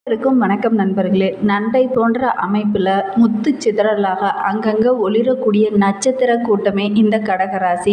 வணக்கம் நண்பர்களே. நண்டை போன்ற அமைப்பில் முத்து சிதறலாக அங்கங்கே ஒளிரக்கூடிய நட்சத்திர கூட்டமே இந்த கடகராசி.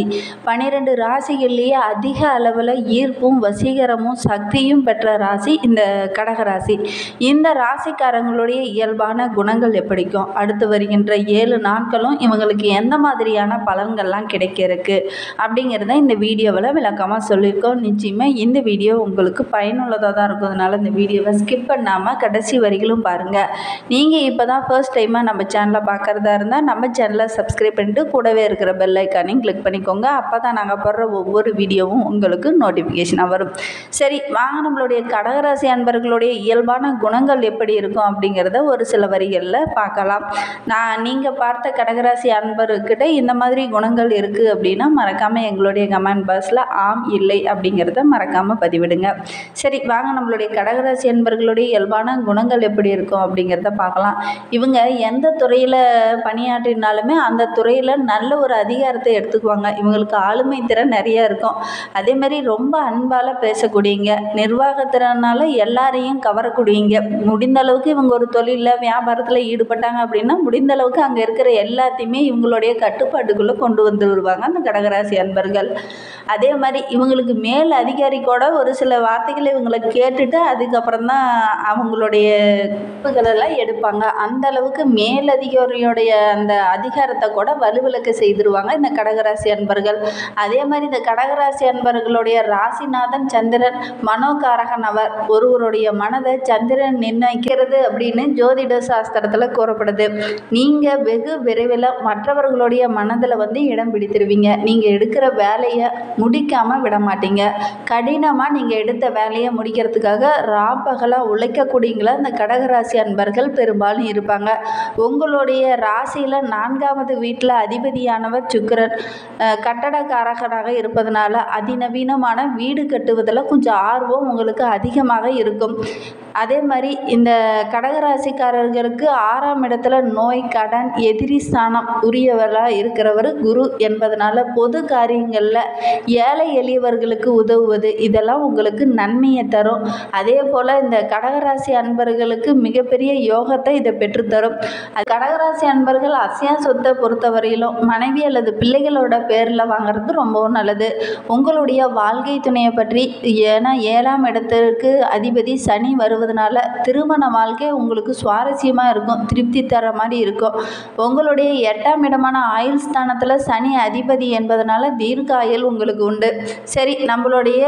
12 ராசிகள்லேயே அதிக அளவில் ஈர்ப்பும் வசீகரமும் சக்தியும் பெற்ற ராசி இந்த கடகராசி. இந்த ராசிக்காரங்களுடைய இயல்பான குணங்கள் எப்படிக்கும், அடுத்து வருகின்ற 7 நாட்களும் இவங்களுக்கு எந்த மாதிரியான பலன்கள்லாம் கிடைக்க இருக்கு அப்படிங்கிறத இந்த வீடியோவில் விளக்கமாக சொல்லியிருக்கோம். நிச்சயமாக இந்த வீடியோ உங்களுக்கு பயனுள்ளதாக தான் இருக்கும். அதனால் இந்த வீடியோவை ஸ்கிப் பண்ணாமல் கடைசி வரிகளும் பாருங்கள். நீங்கள் இப்போ தான் ஃபர்ஸ்ட் டைமாக நம்ம சேனலை பார்க்குறதா இருந்தால் நம்ம சேனலை சப்ஸ்கிரைப் பண்ணிட்டு கூடவே இருக்கிற பெல் ஐக்கானையும் கிளிக் பண்ணிக்கோங்க. அப்போ தான் நாங்கள் போடுற ஒவ்வொரு வீடியோவும் உங்களுக்கு நோட்டிஃபிகேஷனாக வரும். சரி, வாங்க நம்மளுடைய கடகராசி அன்பர்களுடைய இயல்பான குணங்கள் எப்படி இருக்கும் அப்படிங்கிறத ஒரு சில வரிகளில் பார்க்கலாம். நீங்கள் பார்த்த கடகராசி அன்பர்கிட்ட இந்த மாதிரி குணங்கள் இருக்குது அப்படின்னா மறக்காமல் எங்களுடைய கமெண்ட் பாக்ஸில் ஆம் இல்லை அப்படிங்கிறத மறக்காமல் பதிவிடுங்க. சரி, வாங்க நம்மளுடைய கடகராசி அன்பர்களுடைய இயல்பான குணங்கள் எப்படி இருக்கும் அப்படிங்கிறத பார்க்கலாம். இவங்க எந்த துறையில் பணியாற்றினாலுமே அந்த துறையில் நல்ல ஒரு அதிகாரத்தை எடுத்துக்குவாங்க. இவங்களுக்கு ஆளுமை திறன் நிறைய இருக்கும். அதே மாதிரி ரொம்ப அன்பால் பேசக்கூடியங்க, நிர்வாகத்திறனால எல்லாரையும் கவரக்கூடியங்க. முடிந்த அளவுக்கு இவங்க ஒரு தொழிலில் வியாபாரத்தில் ஈடுபட்டாங்க அப்படின்னா முடிந்த அளவுக்கு அங்கே இருக்கிற எல்லாத்தையுமே இவங்களுடைய கட்டுப்பாட்டுக்குள்ளே கொண்டு வந்து வருவாங்க அந்த கடகராசி அன்பர்கள். அதே மாதிரி இவங்களுக்கு மேல் அதிகாரி கூட ஒரு சில வார்த்தைகளை இவங்களை கேட்டுட்டு அதுக்கப்புறம் தான் அவங்களுடைய குறிப்புகளெல்லாம் எடுப்பாங்க. அந்த அளவுக்கு மேலதிகாரியோடைய அந்த அதிகாரத்தை கூட வலுவிலக்க செய்திருவாங்க இந்த கடகராசி அன்பர்கள். அதே மாதிரி இந்த கடகராசி அன்பர்களுடைய ராசிநாதன் சந்திரன் மனோகாரகன். அவர் ஒருவருடைய மனதை சந்திரன் நிர்ணயிக்கிறது அப்படின்னு ஜோதிட சாஸ்திரத்தில் கூறப்படுது. நீங்கள் வெகு விரைவில் மற்றவர்களுடைய மனதில் இடம் பிடித்திருவீங்க. நீங்கள் எடுக்கிற வேலையை முடிக்காமல் விட மாட்டீங்க. கடினமாக நீங்கள் எடுத்த வேலையை முடிக்கிறதுக்காக ராப்பகலாக உழைக்கக்கூடியங்களா இந்த கடகராசி அன்பர்கள் பெரும்பாலும் இருப்பாங்க. உங்களுடைய ராசியில் 4வது வீட்டில் அதிபதியானவர் சுக்கிரன் கட்டடக்காரகனாக இருப்பதனால அதிநவீனமான வீடு கட்டுவதில் கொஞ்சம் ஆர்வம் உங்களுக்கு அதிகமாக இருக்கும். அதே மாதிரி இந்த கடகராசிக்காரர்களுக்கு 6ஆம் இடத்துல நோய், கடன், எதிரி ஸ்தானம் உரியவராக இருக்கிறவர் குரு என்பதனால பொது காரியங்களில் ஏழை எளியவர்களுக்கு உதவுவது இதெல்லாம் உங்களுக்கு நன்மையை தரும். அதே போல் இந்த கடகராசி அன்பர்களுக்கு மிகப்பெரிய யோகத்தை இதை பெற்றுத்தரும். கடகராசி அன்பர்கள் அசையா சொத்தை பொறுத்தவரையிலும் மனைவி அல்லது பிள்ளைகளோட பேரில் வாங்குறது ரொம்பவும் நல்லது. உங்களுடைய வாழ்க்கை துணையை பற்றி, ஏன்னா 7ஆம் இடத்திற்கு அதிபதி சனி வருவதனால திருமண வாழ்க்கை உங்களுக்கு சுவாரஸ்யமாக இருக்கும், திருப்தி தர மாதிரி இருக்கும். உங்களுடைய 8ஆம் இடமான ஆயுள் ஸ்தானத்தில் சனி அதிபதி என்பதனால தீர்க்க ஆயுள் உங்களுக்கு உண்டு. சரி, நம்மளுடைய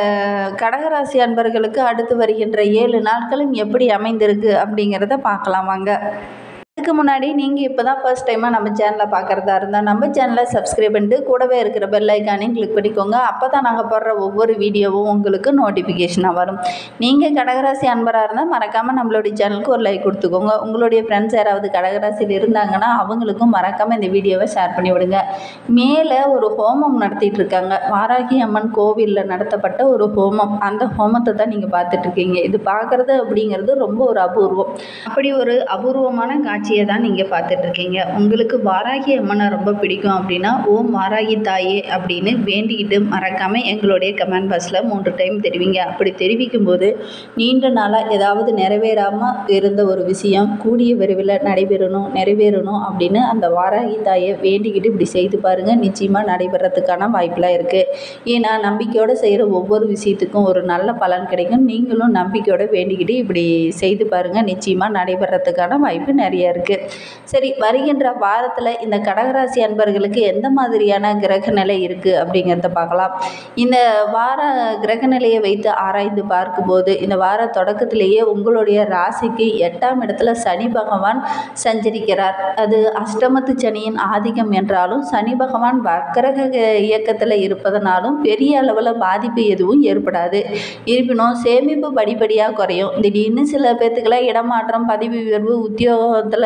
கடகராசி அன்பர்களுக்கு அடுத்து வருகின்ற 7 நாட்களும் எப்படி அமைந்திருக்கு அப்படிங்கிறத பார்க்கலாம் வாங்க. அதுக்கு முன்னாடி நீங்கள் இப்போ தான் ஃபர்ஸ்ட் டைமாக நம்ம சேனலை பார்க்குறதா இருந்தால் நம்ம சேனலை சப்ஸ்கிரைப் பண்ணிட்டு கூடவே இருக்கிற பெல் ஐக்கானையும் கிளிக் பண்ணிக்கோங்க. அப்போ தான் நாங்கள் போடுற ஒவ்வொரு வீடியோவும் உங்களுக்கு நோட்டிஃபிகேஷனாக வரும். நீங்கள் கடகராசி அன்பராக இருந்தால் மறக்காமல் நம்மளுடைய சேனலுக்கு ஒரு லைக் கொடுத்துக்கோங்க. உங்களுடைய ஃப்ரெண்ட்ஸ் யாராவது கடகராசியில் இருந்தாங்கன்னா அவங்களுக்கும் மறக்காமல் இந்த வீடியோவை ஷேர் பண்ணி விடுங்க. மேலே ஒரு ஹோமம் நடத்திட்டு இருக்காங்க. வாராகி அம்மன் கோவிலில் நடத்தப்பட்ட ஒரு ஹோமம். அந்த ஹோமத்தை தான் நீங்கள் பார்த்துட்ருக்கீங்க. இது பார்க்குறது அப்படிங்கிறது ரொம்ப ஒரு அபூர்வம். அப்படி ஒரு அபூர்வமான காட்சியை தான் நீங்கள் பார்த்துட்ருக்கீங்க. உங்களுக்கு வாராகி அம்மனை ரொம்ப பிடிக்கும் அப்படின்னா ஓம் வாராகி தாயே அப்படின்னு வேண்டிக்கிட்டு மறக்காமல் எங்களுடைய கமெண்ட் பாக்ஸில் 3 டைம் தெரிவிங்க. அப்படி தெரிவிக்கும் போது நீண்ட நாளாக ஏதாவது நிறைவேறாமல் இருந்த ஒரு விஷயம் கூடிய விரைவில் நிறைவேறணும் அப்படின்னு அந்த வாராகி தாயை வேண்டிக்கிட்டு இப்படி செய்து பாருங்கள். நிச்சயமாக நடைபெறத்துக்கான வாய்ப்பெலாம் இருக்குது. ஏன்னா நம்பிக்கையோடு செய்கிற ஒவ்வொரு விஷயத்துக்கும் ஒரு நல்ல பலன் கிடைக்கும். நீங்களும் நம்பிக்கையோடு வேண்டிக்கிட்டு இப்படி செய்து பாருங்கள். நிச்சயமாக நடைபெறத்துக்கான வாய்ப்பு நிறைய இருக்குது. சரி, வருகின்ற வாரத்தில் இந்த கடகராசி அன்பர்களுக்கு எந்த மாதிரியான கிரக நிலை இருக்குது அப்படிங்கிறத பார்க்கலாம். இந்த வார கிரக நிலையை வைத்து ஆராய்ந்து பார்க்கும்போது இந்த வார தொடக்கத்திலேயே உங்களுடைய ராசிக்கு 8ஆம் இடத்துல சனி பகவான் சஞ்சரிக்கிறார். அது அஷ்டமத்து சனியின் ஆதிக்கம் என்றாலும் சனி பகவான் வக்கரக இயக்கத்தில் இருப்பதனாலும் பெரிய அளவில் பாதிப்பு எதுவும் ஏற்படாது. இருப்பினும் சேமிப்பு படிப்படியாக குறையும். திடீர்னு சில பேர்த்துக்கெல்லாம் இடமாற்றம், பதவி உயர்வு, உத்தியோகத்தில்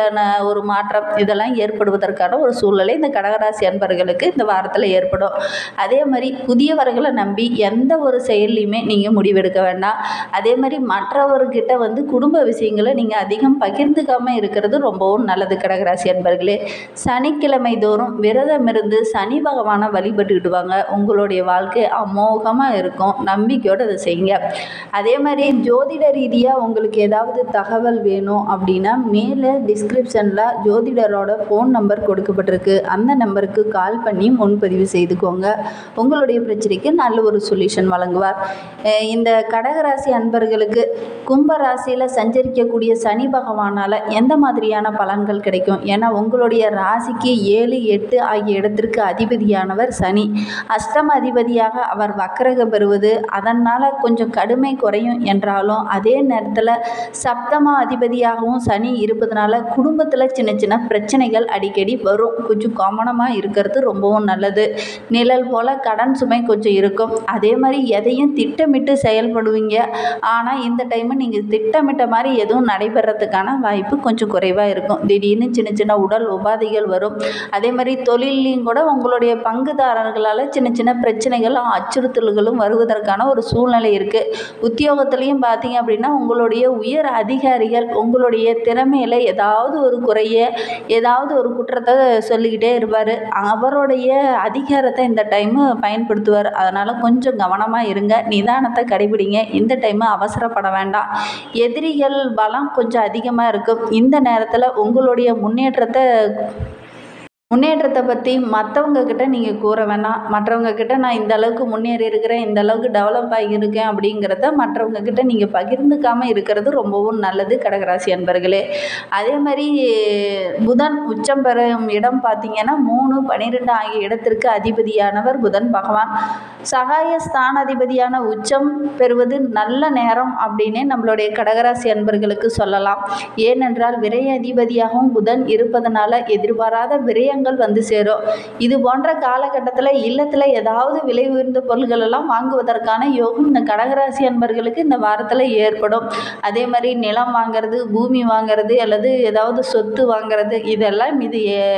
ஒரு மாற்றம் இதெல்லாம் ஏற்படுவதற்கான ஒரு சூழ்நிலை இந்த கடகராசி அன்பர்களுக்கு இந்த வாரத்தில் ஏற்படும். அதே மாதிரி புதியவர்களை நம்பி எந்த ஒரு செயல்லையுமே நீங்கள் முடிவெடுக்க வேண்டாம். அதே மாதிரி மற்றவர்கிட்ட குடும்ப விஷயங்களை நீங்கள் அதிகம் பகிர்ந்துக்காமல் இருக்கிறது ரொம்பவும் நல்லது கடகராசி அன்பர்களே. சனிக்கிழமை தோறும் விரதம் இருந்து சனி பகவானை வழிபட்டுக்கிட்டு வாங்க. உங்களுடைய வாழ்க்கை அமோகமாக இருக்கும். நம்பிக்கையோடு அதை செய்யுங்க. அதே மாதிரி ஜோதிட ரீதியாக உங்களுக்கு ஏதாவது தகவல் வேணும் அப்படின்னா மேலே டிஸ்கிரிப்ஷனில் ஜோதிடரோட ஃபோன் நம்பர் கொடுக்கப்பட்டிருக்கு. அந்த நம்பருக்கு கால் பண்ணி முன்பதிவு செய்துக்கோங்க. உங்களுடைய பிரச்சனைக்கு நல்ல ஒரு சொல்யூஷன் வழங்குவார். இந்த கடகராசி அன்பர்களுக்கு கும்ப ராசியில் சஞ்சரிக்கக்கூடிய சனி பகவானால் எந்த மாதிரியான பலன்கள் கிடைக்கும்? ஏன்னா உங்களுடைய ராசிக்கு 7, 8 ஆகிய இடத்திற்கு அதிபதியானவர் சனி. அஷ்டம அதிபதியாக அவர் வக்கரகம் பெறுவது அதனால் கொஞ்சம் கடுமை குறையும் என்றாலும் அதே நேரத்தில் சப்தம அதிபதியாகவும் சனி இருப்பதனால குடும்பத்தில் சின்ன சின்ன பிரச்சனைகள் அடிக்கடி வரும். கொஞ்சம் கவனமாக இருக்கிறது ரொம்பவும் நல்லது. நிழல் போல் கடன் சுமை கொஞ்சம் இருக்கும். அதே மாதிரி எதையும் திட்டமிட்டு செயல்படுவீங்க. ஆனால் இந்த டைமு நீங்கள் திட்டமிட்ட மாதிரி எதுவும் நடைபெறத்துக்கான வாய்ப்பு கொஞ்சம் குறைவாக இருக்கும். திடீர்னு சின்ன சின்ன உடல் உபாதைகள் வரும். அதே மாதிரி தொழிலையும் கூட உங்களுடைய பங்குதாரர்களால் சின்ன சின்ன பிரச்சனைகளும் அச்சுறுத்தல்களும் வருவதற்கான ஒரு சூழ்நிலை இருக்குது. உத்தியோகத்திலையும் பார்த்தீங்க அப்படின்னா உங்களுடைய உயர் அதிகாரிகள் உங்களுடைய திறமையில் ஏதாவது ஒரு குறைய ஏதாவது ஒரு குற்றத்தை சொல்லிக்கிட்டே இருப்பார். அவருடைய அதிகாரத்தை இந்த டைமு பயன்படுத்துவார். அதனால் கொஞ்சம் கவனமாக இருங்க. நிதானத்தை கடைபிடிங்க. இந்த டைமு அவசரப்பட வேண்டாம். எதிரிகள் பலம் கொஞ்சம் அதிகமாக இருக்கும். இந்த நேரத்தில் உங்களுடைய முன்னேற்றத்தை பற்றி மற்றவங்கக்கிட்ட நீங்கள் கூற வேணாம். மற்றவங்கக்கிட்ட நான் இந்த அளவுக்கு முன்னேறி இருக்கிறேன், இந்த அளவுக்கு டெவலப் ஆகியிருக்கேன் அப்படிங்கிறத மற்றவங்கக்கிட்ட நீங்கள் பகிர்ந்துக்காமல் இருக்கிறது ரொம்பவும் நல்லது கடகராசி அன்பர்களே. அதே மாதிரி புதன் உச்சம் பெறும் இடம் பார்த்திங்கன்னா 3, 12 ஆகிய இடத்திற்கு அதிபதியானவர் புதன் பகவான். சகாய ஸ்தானாதிபதியான உச்சம் பெறுவது நல்ல நேரம் அப்படின்னே நம்மளுடைய கடகராசி அன்பர்களுக்கு சொல்லலாம். ஏனென்றால் விரய அதிபதியாகவும் புதன் இருப்பதனால எதிர்பாராத விரயங்கள் சேரும். இது போன்ற காலகட்டத்தில் இல்லத்தில் ஏதாவது விலை உயர்ந்த பொருள்கள் எல்லாம் வாங்குவதற்கான யோகம் இந்த கடகராசி அன்பர்களுக்கு இந்த வாரத்தில் ஏற்படும். அதே மாதிரி நிலம் வாங்கிறது, பூமி வாங்கிறது அல்லது ஏதாவது சொத்து வாங்கிறது இதெல்லாம் இது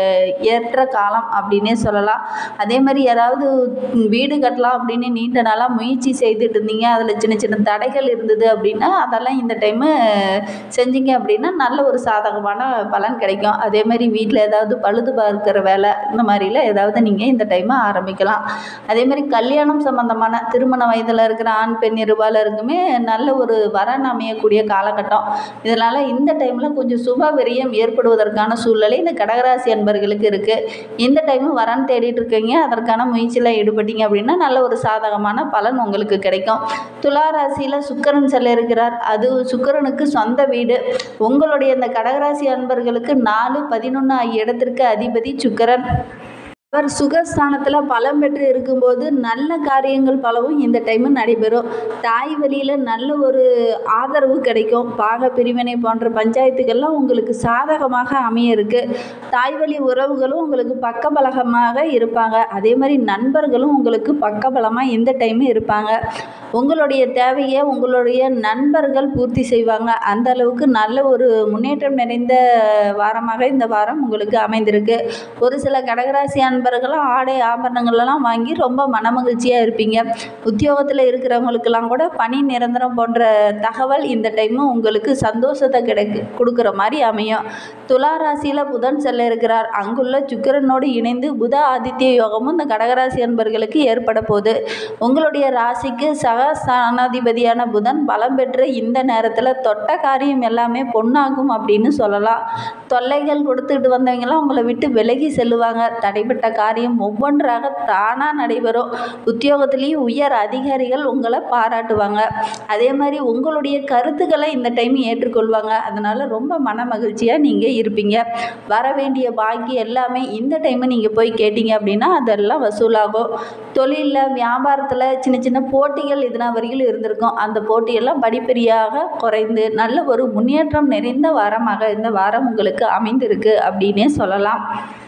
ஏற்ற காலம் அப்படின்னே சொல்லலாம். அதே மாதிரி யாராவது வீடு கட்டலாம் அப்படின்னு நீண்ட நாளாக முயற்சி செய்துட்டு இருந்தீங்க, அதில் சின்ன சின்ன தடைகள் இருந்தது அப்படின்னா அதெல்லாம் இந்த டைமு செஞ்சீங்க அப்படின்னா நல்ல ஒரு சாதகமான பலன் கிடைக்கும். அதே மாதிரி வீட்டில் ஏதாவது பழுது பார்க்கிற வேலை இந்த மாதிரிலாம் ஏதாவது நீங்கள் இந்த டைமை ஆரம்பிக்கலாம். அதே மாதிரி கல்யாணம் சம்பந்தமான திருமண வயதில் இருக்கிற ஆண் பெண் இருபாலருக்குமே நல்ல ஒரு வரன் அமையக்கூடிய காலகட்டம். இதனால் இந்த டைமில் கொஞ்சம் சுப விரயம் ஏற்படுவதற்கான சூழ்நிலை இந்த கடகராசி அன்பர்களுக்கு இருக்குது. இந்த டைமு வரன் தேடிட்டு இருக்கீங்க, அதற்கான முயற்சியில் ஈடுபட்டீங்க அப்படின்னா நல்ல ஒரு சாதகமான பலன் உங்களுக்கு கிடைக்கும். துலா ராசியில் சுக்கிரன் செல்ல இருக்கிறார். அது சுக்கிரனுக்கு சொந்த வீடு. உங்களுடைய இந்த கடகராசி அன்பர்களுக்கு 4, 11 ஆகிய இடத்திற்கு அதிபதி சுக்கிரன். அவர் சுகஸ்தானத்தில் பலம் பெற்று இருக்கும்போது நல்ல காரியங்கள் பலவும் இந்த டைமு நடைபெறும். தாய் வழியில் நல்ல ஒரு ஆதரவு கிடைக்கும். பாக பிரிவினை போன்ற பஞ்சாயத்துக்கள்லாம் உங்களுக்கு சாதகமாக அமைய இருக்குது. தாய் வழி உறவுகளும் உங்களுக்கு பக்கபலகமாக இருப்பாங்க. அதே மாதிரி நண்பர்களும் உங்களுக்கு பக்கபலமாக இந்த டைமு இருப்பாங்க. உங்களுடைய தேவையை உங்களுடைய நண்பர்கள் பூர்த்தி செய்வாங்க. அந்த அளவுக்கு நல்ல ஒரு முன்னேற்றம் நிறைந்த வாரமாக இந்த வாரம் உங்களுக்கு அமைந்திருக்கு. ஒரு சில கடகராசி நண்பர்களும் ஆடை ஆபரணங்கள்லாம் வாங்கி ரொம்ப மனமகிழ்ச்சியாக இருப்பீங்க. உத்தியோகத்தில் இருக்கிறவங்களுக்கெல்லாம் கூட பணி நிரந்தரம் போன்ற தகவல் இந்த டைமு உங்களுக்கு சந்தோஷத்தை கொடுக்குற மாதிரி அமையும். துலா ராசியில் புதன் செல்ல இருக்கிறார். அங்குள்ள சுக்கிரனோடு இணைந்து புத ஆதித்ய யோகமும் இந்த கடகராசி நண்பர்களுக்கு ஏற்பட போகுது. உங்களுடைய ராசிக்கு சகஸ்தானாதிபதியான புதன் பலம் பெற்று இந்த நேரத்தில் தொட்ட காரியம் எல்லாமே பொன்னாகும் அப்படின்னு சொல்லலாம். தொல்லைகள் கொடுத்துட்டு வந்தவங்களாம் உங்களை விட்டு விலகி செல்லுவாங்க. தடைப்பட்ட காரியம் ஒவ்வொன்றாக தானாக நடைபெறும். உத்தியோகத்திலேயும் உயர் அதிகாரிகள் உங்களை பாராட்டுவாங்க. அதே மாதிரி உங்களுடைய கருத்துக்களை இந்த டைம் ஏற்றுக்கொள்வாங்க. அதனால் ரொம்ப மன மகிழ்ச்சியாக நீங்கள் இருப்பீங்க. வர வேண்டிய பாக்கி எல்லாமே இந்த டைமு நீங்கள் போய் கேட்டீங்க அப்படின்னா அதெல்லாம் வசூலாகும். தொழிலில் வியாபாரத்தில் சின்ன சின்ன போட்டிகள் இதனால் வரைக்கும் இருந்திருக்கும். அந்த போட்டியெல்லாம் படிப்படியாக குறைந்து நல்ல ஒரு முன்னேற்றம் நிறைந்த வாரமாக இந்த வாரம் உங்களுக்கு அமைந்திருக்கு அப்படின்னே சொல்லலாம்.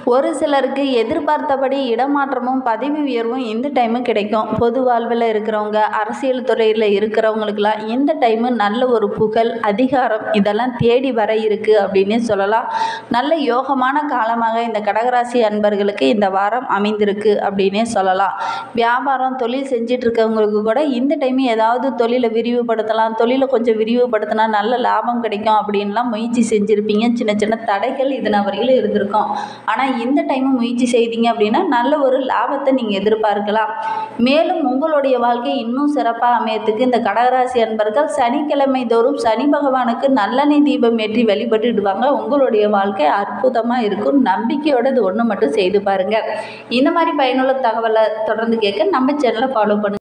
ஒரு சிலருக்கு எதிர்பார்த்தபடி இடமாற்றமும் பதவி உயர்வும் இந்த டைமு கிடைக்கும். பொது வாழ்வில் இருக்கிறவங்க, அரசியல் துறையில் இருக்கிறவங்களுக்கெல்லாம் இந்த டைமு நல்ல ஒரு புகழ், அதிகாரம் இதெல்லாம் தேடி வர இருக்குது அப்படின்னே சொல்லலாம். நல்ல யோகமான காலமாக இந்த கடகராசி அன்பர்களுக்கு இந்த வாரம் அமைந்திருக்கு அப்படின்னே சொல்லலாம். வியாபாரம், தொழில் செஞ்சிட்டு இருக்கவங்களுக்கு கூட இந்த டைம் ஏதாவது தொழிலை விரிவுபடுத்தலாம், தொழிலை கொஞ்சம் விரிவுபடுத்தினா நல்ல லாபம் கிடைக்கும் அப்படின்லாம் முயற்சி செஞ்சுருப்பீங்க. சின்ன சின்ன தடைகள் இதன வரையிலும் இருந்திருக்கும். ஆனால் இந்த டைம் முயற்சி செய்தீங்க அப்படின்னா நல்ல ஒரு லாபத்தை நீங்கள் எதிர்பார்க்கலாம். மேலும் உங்களுடைய வாழ்க்கை இன்னும் சிறப்பாக அமையத்துக்கு இந்த கடகராசி அன்பர்கள் சனிக்கிழமை தோறும் சனி பகவானுக்கு நல்லெண்ணெய் தீபம் ஏற்றி வழிபட்டுடுவாங்க. உங்களுடைய வாழ்க்கை அற்புதமாக இருக்கும். நம்பிக்கையோட இது ஒன்று மட்டும் செய்து பாருங்கள். இந்த மாதிரி பயனுள்ள தகவலை தொடர்ந்து கேட்க நம்ம சேனலை ஃபாலோ பண்ணுங்கள்.